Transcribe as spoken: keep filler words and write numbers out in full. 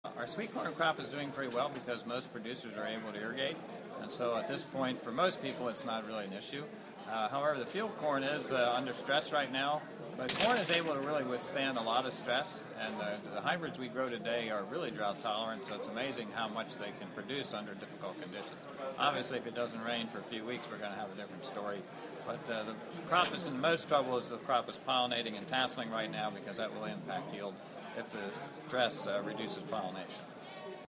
Our sweet corn crop is doing pretty well because most producers are able to irrigate, and so at this point, for most people, it's not really an issue. Uh, however, the field corn is uh, under stress right now, but corn is able to really withstand a lot of stress, and uh, the hybrids we grow today are really drought tolerant, so it's amazing how much they can produce under difficult conditions. Obviously, if it doesn't rain for a few weeks, we're going to have a different story, but uh, the crop that's in the most trouble is the crop is pollinating and tasseling right now because that will impact yield if the stress uh, reduces pollination.